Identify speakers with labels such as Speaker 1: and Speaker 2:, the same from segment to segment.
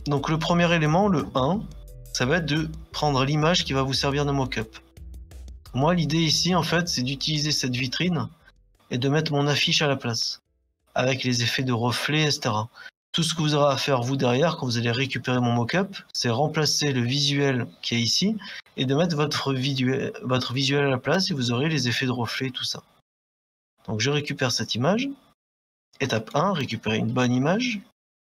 Speaker 1: Donc le premier élément, le 1, ça va être de prendre l'image qui va vous servir de mock-up. Moi, l'idée ici, en fait, c'est d'utiliser cette vitrine et de mettre mon affiche à la place, avec les effets de reflets, etc. Tout ce que vous aurez à faire, vous, derrière, quand vous allez récupérer mon mock-up, c'est remplacer le visuel qui est ici et de mettre votre visuel à la place et vous aurez les effets de reflets, tout ça. Donc je récupère cette image. Étape 1, récupérer une bonne image.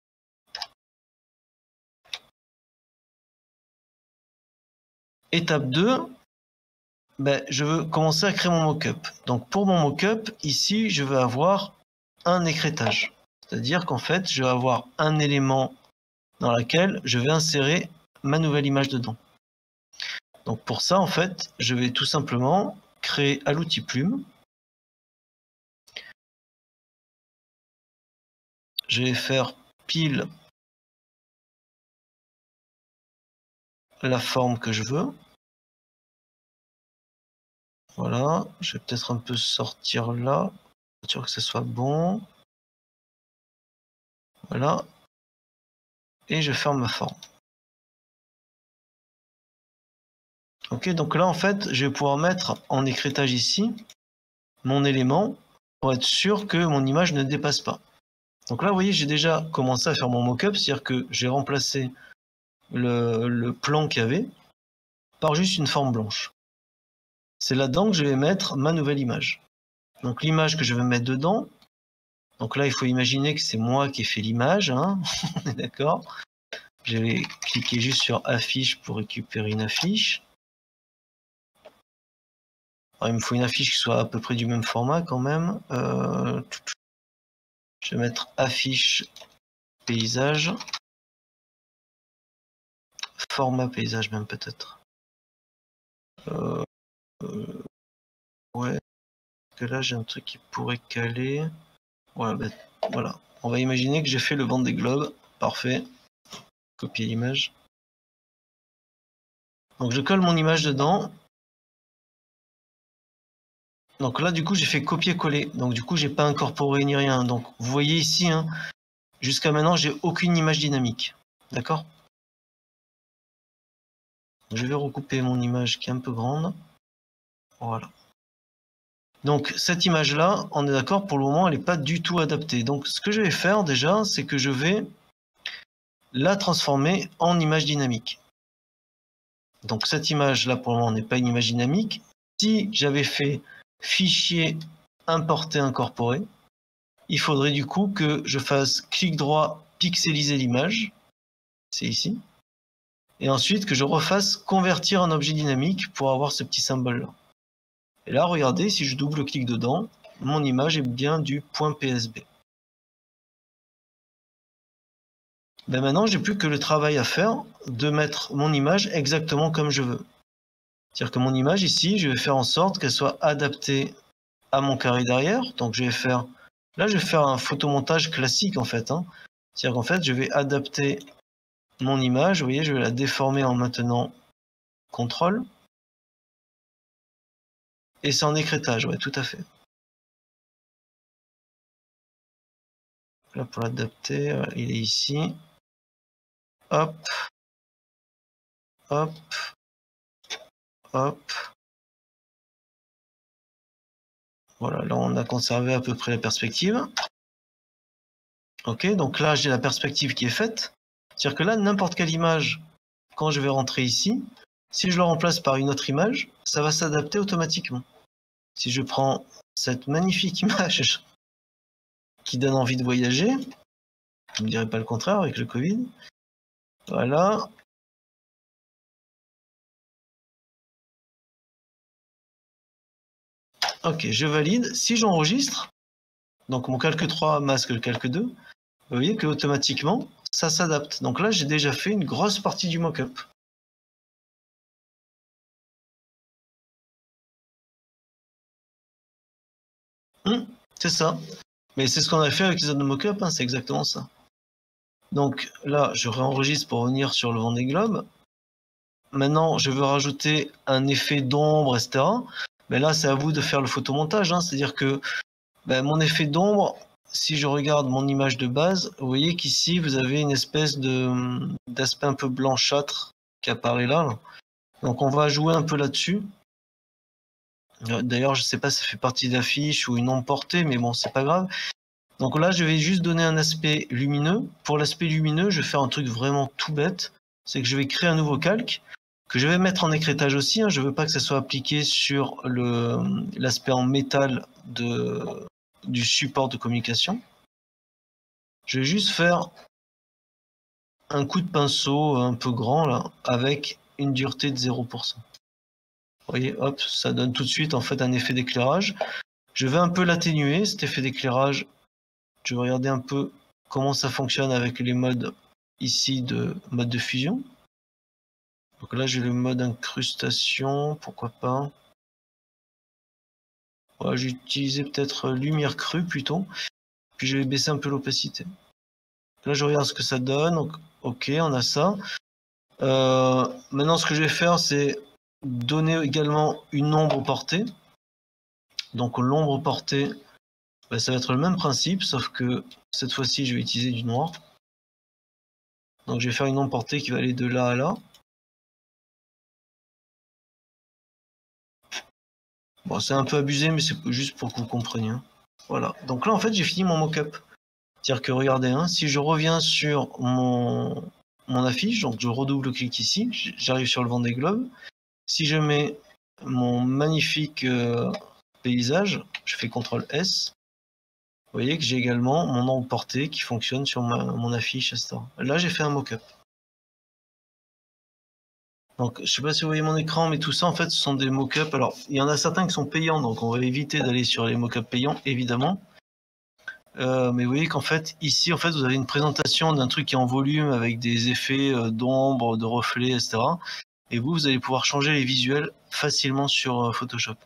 Speaker 1: Étape 2, je veux commencer à créer mon mock-up. Donc pour mon mock-up, ici, je veux avoir un écrêtage. C'est-à-dire qu'en fait, je vais avoir un élément dans lequel je vais insérer ma nouvelle image dedans. Donc pour ça, en fait, je vais tout simplement créer à l'outil plume. Je vais faire pile la forme que je veux. Voilà, je vais peut-être un peu sortir là, pour être sûr que ce soit bon. Voilà. Et je ferme ma forme. Ok, donc là en fait, je vais pouvoir mettre en écrêtage ici mon élément pour être sûr que mon image ne dépasse pas. Donc là, vous voyez, j'ai déjà commencé à faire mon mock-up, c'est-à-dire que j'ai remplacé le plan qu'il y avait par juste une forme blanche. C'est là-dedans que je vais mettre ma nouvelle image. Donc l'image que je vais mettre dedans, donc là il faut imaginer que c'est moi qui ai fait l'image, hein. On est d'accord. Je vais cliquer juste sur affiche pour récupérer une affiche. Alors, il me faut une affiche qui soit à peu près du même format quand même. Je vais mettre affiche paysage. Format paysage même peut-être. Ouais. Que là j'ai un truc qui pourrait caler. Voilà, voilà. On va imaginer que j'ai fait le Vendée Globe. Parfait. Copier l'image. Donc je colle mon image dedans. Donc là du coup j'ai fait copier-coller. Donc du coup j'ai pas incorporé ni rien. Donc vous voyez ici, hein, jusqu'à maintenant j'ai aucune image dynamique. D'accord? Je vais recouper mon image qui est un peu grande. Voilà. Donc cette image-là, on est d'accord, pour le moment, elle n'est pas du tout adaptée. Donc ce que je vais faire déjà, c'est que je vais la transformer en image dynamique. Donc cette image-là, pour le moment, n'est pas une image dynamique. Si j'avais fait fichier importer incorporer, il faudrait du coup que je fasse clic droit, pixeliser l'image. C'est ici. Et ensuite que je refasse convertir en objet dynamique pour avoir ce petit symbole-là. Et là, regardez, si je double-clique dedans, mon image est bien du .psb. Maintenant, j'ai plus que le travail à faire de mettre mon image exactement comme je veux. C'est-à-dire que mon image ici, je vais faire en sorte qu'elle soit adaptée à mon carré derrière. Donc je vais faire, là je vais faire un photomontage classique en fait. Hein. C'est-à-dire qu'en fait, je vais adapter mon image. Vous voyez, je vais la déformer en maintenant contrôle. Et c'est en écrêtage, ouais, tout à fait. Là pour l'adapter, il est ici. Hop. Hop. Hop. Voilà, là on a conservé à peu près la perspective. Ok, donc là j'ai la perspective qui est faite. C'est-à-dire que là, n'importe quelle image, quand je vais rentrer ici, si je le remplace par une autre image, ça va s'adapter automatiquement. Si je prends cette magnifique image qui donne envie de voyager, je ne dirais pas le contraire avec le Covid. Voilà. Ok, je valide. Si j'enregistre, donc mon calque 3 masque le calque 2, vous voyez que automatiquement, ça s'adapte. Donc là, j'ai déjà fait une grosse partie du mock-up. C'est ça. Mais c'est ce qu'on a fait avec les autres mock-up, hein, c'est exactement ça. Donc là, je réenregistre pour revenir sur le Vendée Globe. Maintenant, je veux rajouter un effet d'ombre, etc. Mais là, c'est à vous de faire le photomontage. Hein. C'est-à-dire que mon effet d'ombre, si je regarde mon image de base, vous voyez qu'ici, vous avez une espèce d'aspect un peu blanchâtre qui apparaît là. Donc on va jouer un peu là-dessus. D'ailleurs, je ne sais pas si ça fait partie d'affiche ou une ombre portée, mais bon, c'est pas grave. Donc là, je vais juste donner un aspect lumineux. Pour l'aspect lumineux, je vais faire un truc vraiment tout bête. C'est que je vais créer un nouveau calque que je vais mettre en écrêtage aussi. Je ne veux pas que ça soit appliqué sur l'aspect en métal du support de communication. Je vais juste faire un coup de pinceau un peu grand là, avec une dureté de 0%. Vous voyez, hop, ça donne tout de suite en fait un effet d'éclairage. Je vais un peu l'atténuer, cet effet d'éclairage. Je vais regarder un peu comment ça fonctionne avec les modes ici de mode de fusion. Donc là, j'ai le mode incrustation, pourquoi pas. Ouais, j'ai utilisé peut-être lumière crue plutôt. Puis je vais baisser un peu l'opacité. Là, je regarde ce que ça donne. Donc, ok, on a ça. Maintenant, ce que je vais faire, c'est donner également une ombre portée. Donc l'ombre portée, bah, ça va être le même principe, sauf que cette fois-ci, je vais utiliser du noir. Donc je vais faire une ombre portée qui va aller de là à là. Bon, c'est un peu abusé, mais c'est juste pour que vous compreniez. Voilà. Donc là, en fait, j'ai fini mon mock-up. C'est-à-dire que regardez, si je reviens sur mon affiche, donc je redouble-clique ici, j'arrive sur le Vendée Globe. Si je mets mon magnifique paysage, je fais CTRL S. Vous voyez que j'ai également mon ombre portée qui fonctionne sur mon affiche, etc. Là, j'ai fait un mock-up. Donc, je ne sais pas si vous voyez mon écran, mais tout ça, en fait, ce sont des mock-ups. Alors, il y en a certains qui sont payants, donc on va éviter d'aller sur les mock-ups payants, évidemment. Mais vous voyez qu'en fait, ici, en fait, vous avez une présentation d'un truc qui est en volume avec des effets d'ombre, de reflets, etc. Et vous allez pouvoir changer les visuels facilement sur Photoshop.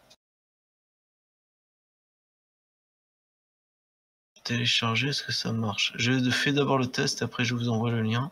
Speaker 1: Télécharger, est-ce que ça marche? Je fais d'abord le test, après je vous envoie le lien.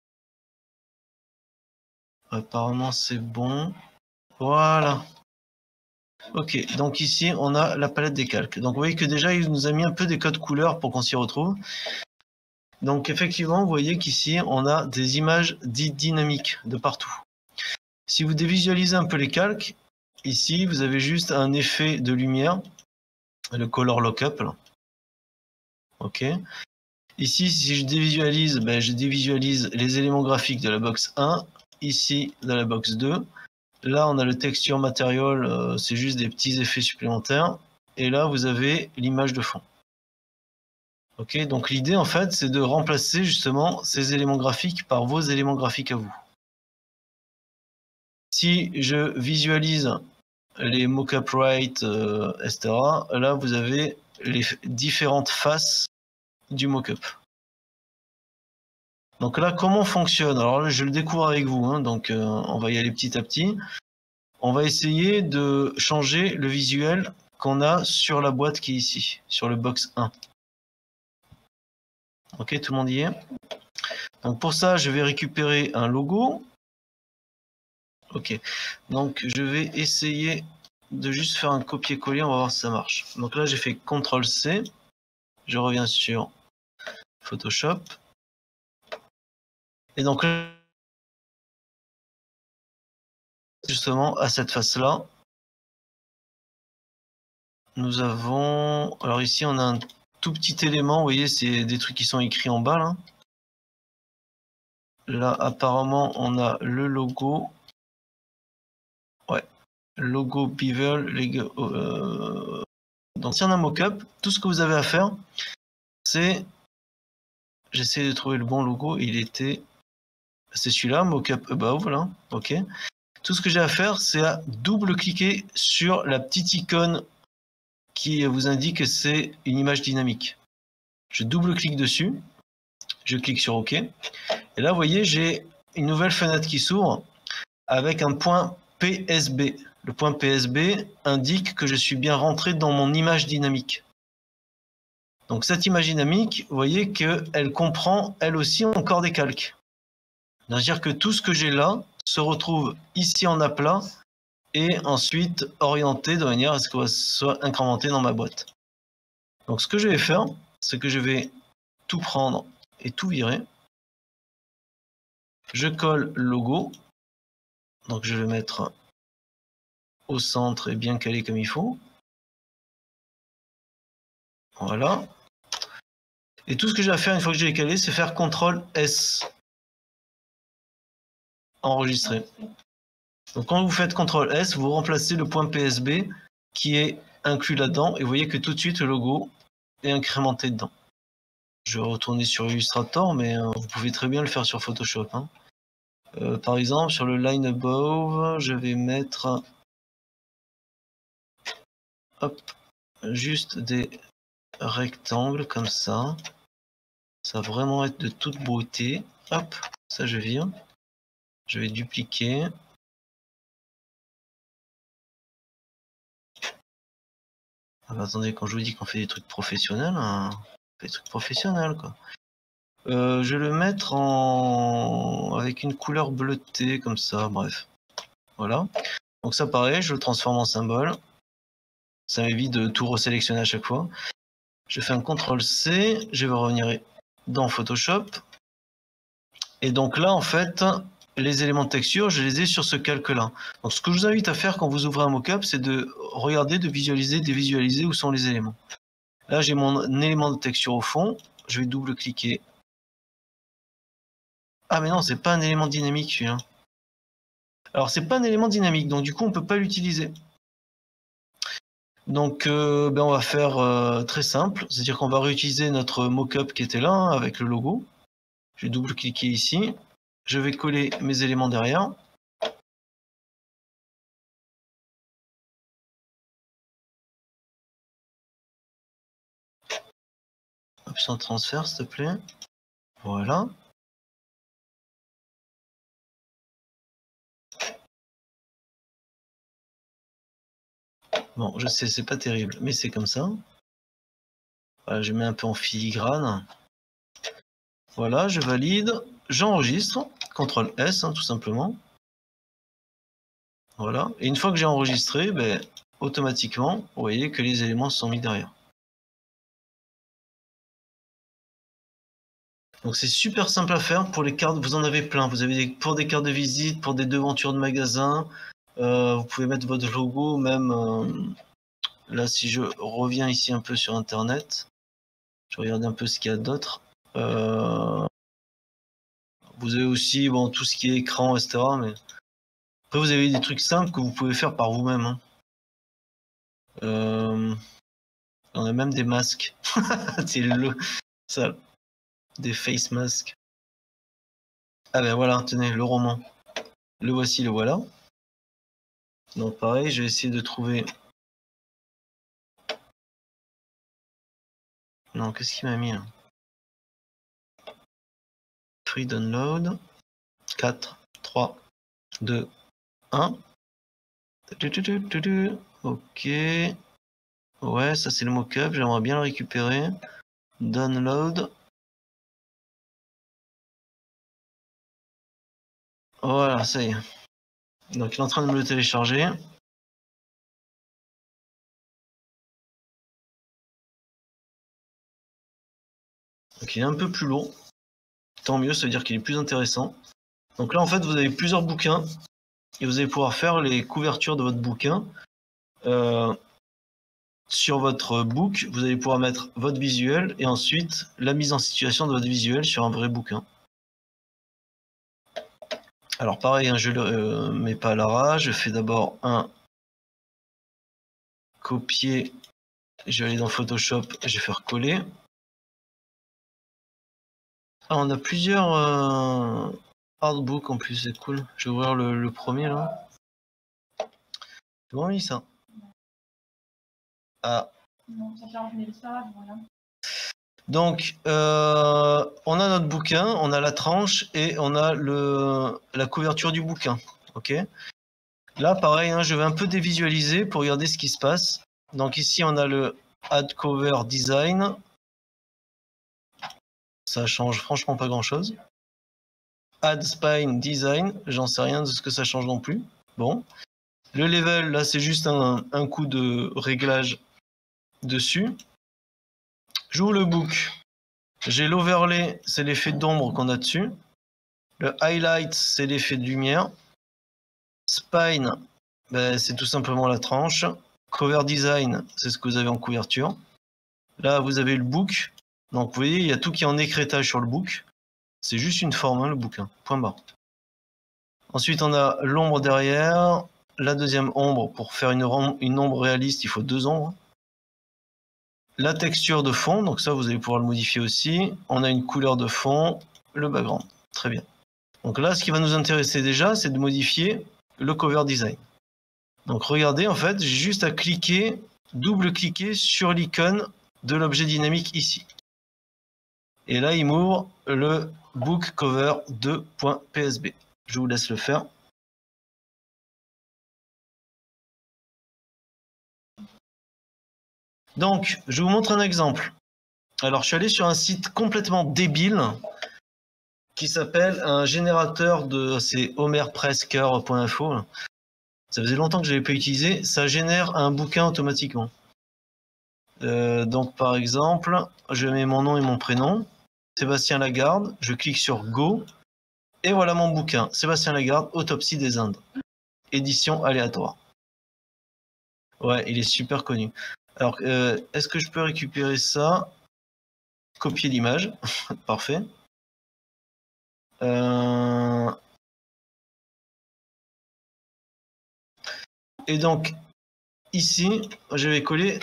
Speaker 1: Apparemment, c'est bon. Voilà. Ok, donc ici, on a la palette des calques. Donc vous voyez que déjà, il nous a mis un peu des codes couleurs pour qu'on s'y retrouve. Donc effectivement, vous voyez qu'ici, on a des images dites dynamiques de partout. Si vous dévisualisez un peu les calques, ici, vous avez juste un effet de lumière, le color lockup. Ok. Ici, si je dévisualise, ben, je dévisualise les éléments graphiques de la box 1, ici, de la box 2. Là, on a le texture material, c'est juste des petits effets supplémentaires. Et là, vous avez l'image de fond. Ok, donc l'idée, en fait, c'est de remplacer justement ces éléments graphiques par vos éléments graphiques à vous. Si je visualise les mockup right, etc., là, vous avez les différentes faces du mockup. Donc là, comment fonctionne? Alors là, je le découvre avec vous, donc on va y aller petit à petit. On va essayer de changer le visuel qu'on a sur la boîte qui est ici, sur le box 1. Ok, tout le monde y est? Donc pour ça, je vais récupérer un logo. Ok, donc je vais essayer de juste faire un copier-coller, on va voir si ça marche. Donc là, j'ai fait CTRL-C. Je reviens sur Photoshop. Et donc là, justement, à cette face-là, nous avons... Alors ici, on a un tout petit élément, vous voyez, c'est des trucs qui sont écrits en bas, là. Là, apparemment, on a le logo. Ouais, logo Bevel. Donc, si on a un mock-up, tout ce que vous avez à faire, c'est... J'essaie de trouver le bon logo. Il était... C'est celui-là, mock-up above, là. OK. Tout ce que j'ai à faire, c'est à double-cliquer sur la petite icône qui vous indique que c'est une image dynamique. Je double-clique dessus. Je clique sur OK. Et là, vous voyez, j'ai une nouvelle fenêtre qui s'ouvre avec un point PSB. Le point PSB indique que je suis bien rentré dans mon image dynamique. Donc cette image dynamique, vous voyez qu'elle comprend elle aussi encore des calques. C'est-à-dire que tout ce que j'ai là se retrouve ici en aplat et ensuite orienté de manière à ce que ça soit incrémenté dans ma boîte. Donc ce que je vais faire, c'est que je vais tout prendre et tout virer. Je colle le logo. Donc je vais mettre au centre et bien calé comme il faut. Voilà. Et tout ce que j'ai à faire une fois que j'ai calé, c'est faire CTRL S. Enregistrer. Donc quand vous faites CTRL S, vous remplacez le point PSB qui est inclus là-dedans. Et vous voyez que tout de suite, le logo est incrémenté dedans. Je vais retourner sur Illustrator, mais vous pouvez très bien le faire sur Photoshop. Hein. Par exemple, sur le line above, je vais mettre hop, juste des rectangles comme ça. Ça va vraiment être de toute beauté. Hop, ça je vire. Je vais dupliquer. Ah bah attendez, quand je vous dis qu'on fait des trucs professionnels, hein, on fait des trucs professionnels quoi. Je vais le mettre avec une couleur bleutée comme ça, bref. Voilà. Donc ça pareil, je le transforme en symbole. Ça m'évite de tout resélectionner à chaque fois. Je fais un CTRL C, je vais revenir dans Photoshop. Et donc là, en fait, les éléments de texture, je les ai sur ce calque-là. Donc ce que je vous invite à faire quand vous ouvrez un mockup, c'est de regarder, de visualiser, de visualiser où sont les éléments. Là, j'ai mon élément de texture au fond. Je vais double-cliquer. Ah mais non, c'est pas un élément dynamique celui-là. Alors c'est pas un élément dynamique, donc du coup on peut pas l'utiliser. Donc on va faire très simple, c'est-à-dire qu'on va réutiliser notre mockup qui était là hein, avec le logo. Je vais double-cliquer ici. Je vais coller mes éléments derrière. Option transfert s'il te plaît. Voilà. Bon, je sais, c'est pas terrible, mais c'est comme ça. Voilà, je mets un peu en filigrane. Voilà, je valide, j'enregistre. CTRL S, hein, tout simplement. Voilà. Et une fois que j'ai enregistré, automatiquement, vous voyez que les éléments sont mis derrière. Donc c'est super simple à faire pour les cartes, vous en avez plein. Vous avez pour des cartes de visite, pour des devantures de magasins. Vous pouvez mettre votre logo, même là si je reviens ici un peu sur internet, je regarde un peu ce qu'il y a d'autre. Vous avez aussi bon, tout ce qui est écran, etc. Mais après vous avez des trucs simples que vous pouvez faire par vous-même. Hein. On a même des masques. C'est ça, des face masks. Ah ben voilà, tenez, le roman. Le voici, le voilà. Donc pareil, je vais essayer de trouver... Non, qu'est-ce qu'il m'a mis là? Free download. 4, 3, 2, 1. Ok. Ouais, ça c'est le mockup, j'aimerais bien le récupérer. Download. Voilà, ça y est. Donc il est en train de me le télécharger. Donc il est un peu plus lourd. Tant mieux, ça veut dire qu'il est plus intéressant. Donc là en fait vous avez plusieurs bouquins. Et vous allez pouvoir faire les couvertures de votre bouquin. Sur votre book, vous allez pouvoir mettre votre visuel et ensuite la mise en situation de votre visuel sur un vrai bouquin. Alors pareil, hein, je le mets pas à l'arrache, je fais d'abord un copier, je vais aller dans Photoshop, je vais faire coller. Ah, on a plusieurs artbooks en plus, c'est cool. Je vais ouvrir le premier là. C'est bon, oui, ça. Ah.
Speaker 2: Non, ça charge, mais ça, voilà.
Speaker 1: Donc, on a notre bouquin, on a la tranche et on a la couverture du bouquin. Ok. Là, pareil, hein, je vais un peu dévisualiser pour regarder ce qui se passe. Donc ici, on a le Add Cover Design. Ça change franchement pas grand-chose. Add Spine Design, j'en sais rien de ce que ça change non plus. Bon. Le level, là, c'est juste un coup de réglage dessus. J'ouvre le book. J'ai l'overlay, c'est l'effet d'ombre qu'on a dessus. Le highlight, c'est l'effet de lumière. Spine, ben, c'est tout simplement la tranche. Cover design, c'est ce que vous avez en couverture. Là, vous avez le book. Donc, vous voyez, il y a tout qui est en écrêtage sur le book. C'est juste une forme, hein, le bouquin. Point barre. Ensuite, on a l'ombre derrière. La deuxième ombre, pour faire une ombre réaliste, il faut 2 ombres. La texture de fond, donc ça, vous allez pouvoir le modifier aussi. On a une couleur de fond, le background. Très bien. Donc là, ce qui va nous intéresser déjà, c'est de modifier le cover design. Donc regardez, en fait, j'ai juste à cliquer, double-cliquer sur l'icône de l'objet dynamique ici. Et là, il m'ouvre le book cover 2.psb. Je vous laisse le faire. Donc, je vous montre un exemple. Alors, je suis allé sur un site complètement débile qui s'appelle un générateur de... C'est homerpresker.info. Ça faisait longtemps que je n'avais pas utilisé. Ça génère un bouquin automatiquement. Donc, par exemple, je mets mon nom et mon prénom. Sébastien Lagarde. Je clique sur Go. Et voilà mon bouquin. Sébastien Lagarde, Autopsie des Indes. Édition aléatoire. Ouais, il est super connu. Alors, est-ce que je peux récupérer ça? Copier l'image. Parfait. Et donc, ici, je vais coller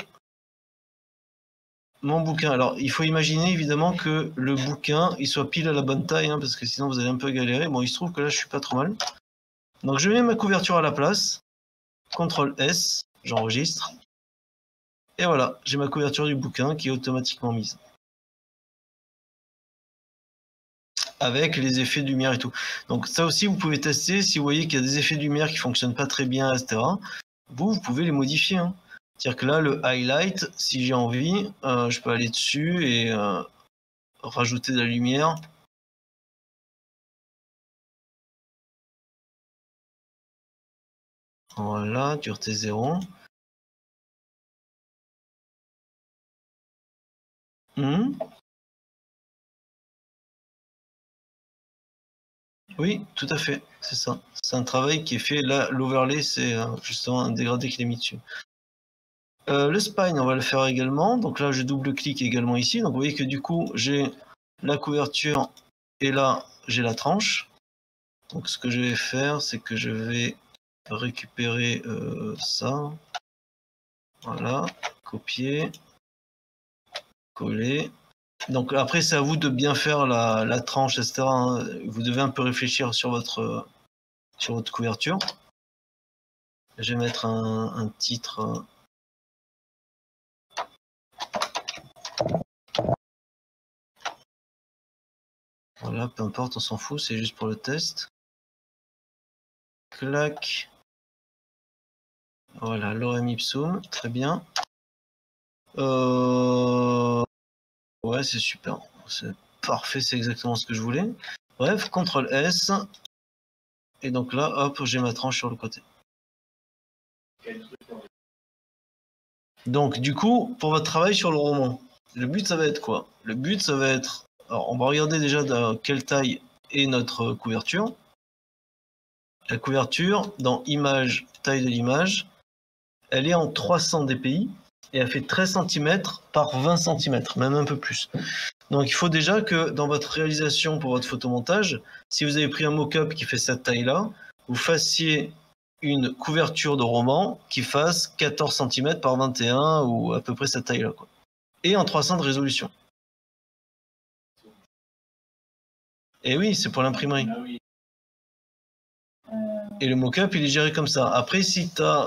Speaker 1: mon bouquin. Alors, il faut imaginer évidemment que le bouquin, il soit pile à la bonne taille, hein, parce que sinon vous allez un peu galérer. Bon, il se trouve que là, je suis pas trop mal. Donc, je mets ma couverture à la place. CTRL S, j'enregistre. Et voilà, j'ai ma couverture du bouquin qui est automatiquement mise. Avec les effets de lumière et tout. Donc ça aussi, vous pouvez tester. Si vous voyez qu'il y a des effets de lumière qui fonctionnent pas très bien, etc., vous pouvez les modifier. Hein. C'est-à-dire que là, le highlight, si j'ai envie, je peux aller dessus et rajouter de la lumière. Voilà, dureté 0. Oui, tout à fait, c'est ça. C'est un travail qui est fait. Là, l'overlay, c'est justement un dégradé qu'il est mis dessus. Le spine, on va le faire également. Donc là, je double-clique également ici. Donc vous voyez que du coup, j'ai la couverture et là, j'ai la tranche. Donc ce que je vais faire, c'est que je vais récupérer ça. Voilà, copier, coller. Donc après, c'est à vous de bien faire la tranche, etc. Hein. Vous devez un peu réfléchir sur votre couverture. Je vais mettre un titre. Voilà, peu importe, on s'en fout, c'est juste pour le test. Clac. Voilà, lorem ipsum, très bien. Ouais, c'est super. C'est parfait, c'est exactement ce que je voulais. Bref, CTRL S. Et donc là, hop, j'ai ma tranche sur le côté. Donc, du coup, pour votre travail sur le roman, le but, ça va être quoi? Le but, ça va être... Alors, on va regarder déjà de quelle taille est notre couverture. La couverture, dans Image, taille de l'image, elle est en 300 dpi et elle fait 13 cm par 20 cm, même un peu plus. Donc, il faut déjà que dans votre réalisation pour votre photomontage, si vous avez pris un mock-up qui fait cette taille-là, vous fassiez une couverture de roman qui fasse 14 cm par 21 ou à peu près cette taille-là, quoi. Et en 300 de résolution. Et oui, c'est pour l'imprimerie. Et le mock-up, il est géré comme ça. Après, si t'as...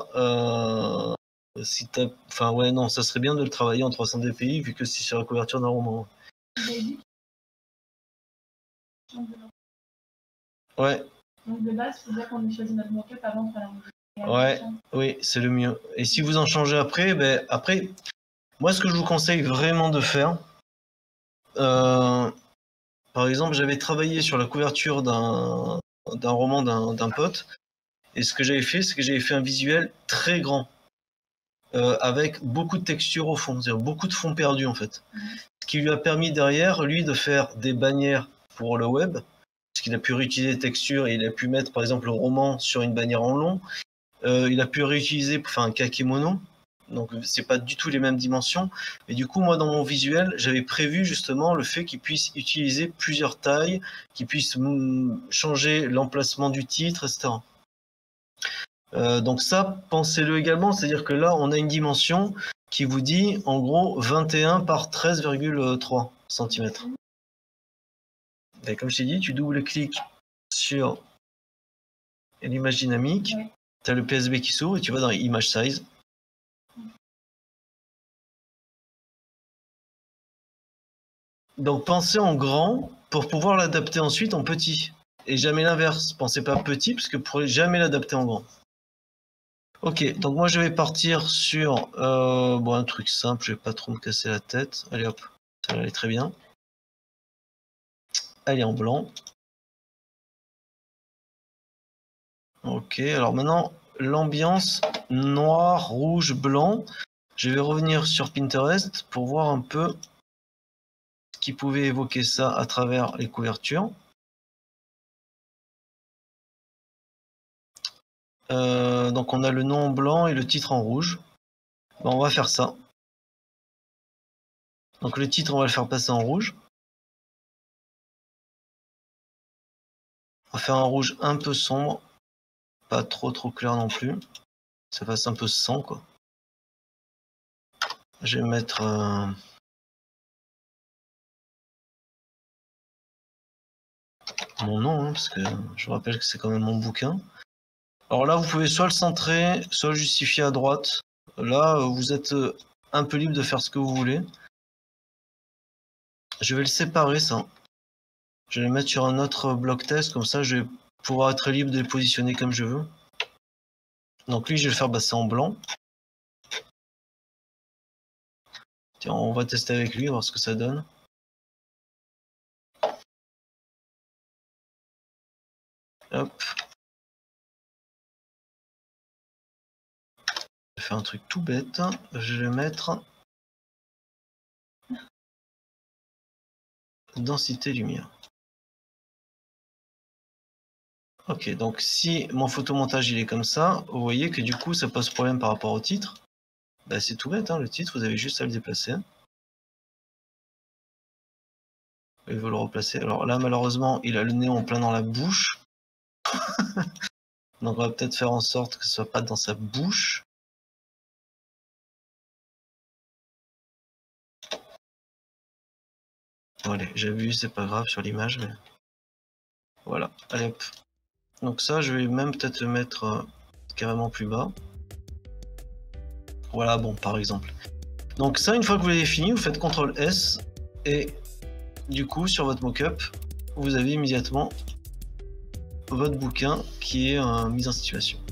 Speaker 1: Enfin, ouais, non, ça serait bien de le travailler en 300 dpi, vu que c'est sur la couverture d'un roman. Ouais.
Speaker 2: Donc de base, il faut dire qu'on ait choisi notre mock-up avant de faire la
Speaker 1: ouais, oui, c'est le mieux. Et si vous en changez après, ben après, moi ce que je vous conseille vraiment de faire, par exemple, j'avais travaillé sur la couverture d'un roman d'un pote, et ce que j'avais fait, c'est que j'avais fait un visuel très grand. avec beaucoup de textures au fond, c'est-à-dire beaucoup de fond perdu en fait. Ce qui lui a permis derrière, lui, de faire des bannières pour le web, parce qu'il a pu réutiliser les textures et il a pu mettre par exemple le roman sur une bannière en long. Il a pu réutiliser pour faire un kakémono, donc c'est pas du tout les mêmes dimensions. Mais du coup, moi dans mon visuel, j'avais prévu justement le fait qu'il puisse utiliser plusieurs tailles, qu'il puisse changer l'emplacement du titre, etc. Donc ça, pensez-le également, c'est-à-dire que là, on a une dimension qui vous dit en gros 21 par 13,3 cm. Et comme je t'ai dit, tu double-cliques sur l'image dynamique, oui. Tu as le PSB qui s'ouvre et tu vas dans Image Size. Donc pensez en grand pour pouvoir l'adapter ensuite en petit. Et jamais l'inverse, pensez pas petit parce que vous ne pourrez jamais l'adapter en grand. Ok, donc moi je vais partir sur bon, un truc simple, je vais pas trop me casser la tête. Allez hop, ça va aller très bien. Elle est en blanc. Ok, alors maintenant l'ambiance noir, rouge, blanc. Je vais revenir sur Pinterest pour voir un peu ce qui pouvait évoquer ça à travers les couvertures. Donc on a le nom en blanc et le titre en rouge. Ben, on va faire ça. Donc le titre, on va le faire passer en rouge. On va faire un rouge un peu sombre, pas trop clair non plus. Ça fasse un peu sang quoi. Je vais mettre mon nom, hein, parce que je vous rappelle que c'est quand même mon bouquin. Alors là, vous pouvez soit le centrer, soit le justifier à droite. Là, vous êtes un peu libre de faire ce que vous voulez. Je vais le séparer, ça. Je vais le mettre sur un autre bloc test, comme ça, je vais pouvoir être libre de les positionner comme je veux. Donc lui, je vais le faire passer en blanc. Tiens, on va tester avec lui, voir ce que ça donne. Hop. Je vais faire un truc tout bête. Je vais mettre densité lumière. Ok, donc si mon photomontage il est comme ça, vous voyez que du coup ça pose problème par rapport au titre. Bah, c'est tout bête, hein, le titre, vous avez juste à le déplacer. Il veut le replacer. Alors là, malheureusement, il a le nez en plein dans la bouche. Donc on va peut-être faire en sorte que ce soit pas dans sa bouche. Bon, allez, j'ai vu, c'est pas grave sur l'image, mais voilà, allez hop. Donc ça, je vais même peut-être le mettre carrément plus bas. Voilà, bon, par exemple. Donc ça, une fois que vous l'avez fini, vous faites CTRL S et du coup, sur votre mockup, vous avez immédiatement votre bouquin qui est mis en situation.